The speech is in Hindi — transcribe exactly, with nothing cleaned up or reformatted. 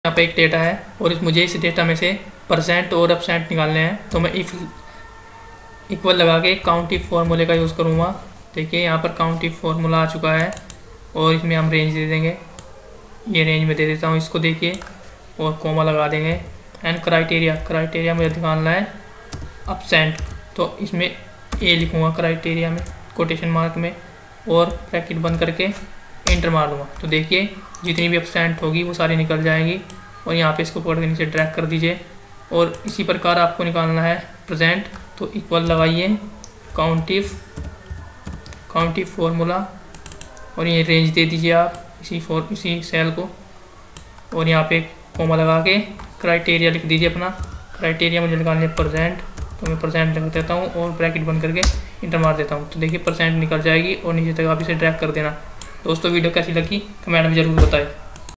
यहाँ पे एक डेटा है और इस मुझे इस डेटा में से परसेंट और अपसेंट निकालने हैं। तो मैं इफ इक्वल लगा के काउंट इफ फार्मूले का यूज़ करूँगा। देखिए यहाँ पर काउंट इफ फार्मूला आ चुका है और इसमें हम रेंज दे देंगे। ये रेंज में दे देता हूँ इसको, देखिए, और कोमा लगा देंगे। एंड क्राइटेरिया क्राइटेरिया मुझे निकालना है अपसेंट, तो इसमें ए लिखूँगा क्राइटेरिया में कोटेशन मार्क में और ब्रैकेट बंद करके इंटर मार दूँगा। तो देखिए जितनी भी अपसेंट होगी वो सारी निकल जाएगी। और यहाँ पे इसको पकड़ के नीचे ड्रैग कर दीजिए। और इसी प्रकार आपको निकालना है प्रेजेंट, तो इक्वल लगाइए count if count if formula और ये रेंज दे दीजिए आप इसी फॉर इसी सेल को। और यहाँ पे कोमा लगा के क्राइटेरिया लिख दीजिए अपना। क्राइटेरिया मुझे निकालने है परसेंट, तो मैं परसेंट लिख देता हूँ और ब्रैकेट बंद करके इंटर मार देता हूँ। तो देखिए परसेंट निकल जाएगी और नीचे तक आप इसे ड्रैग कर देना। दोस्तों वीडियो कैसी लगी कमेंट में ज़रूर बताएं।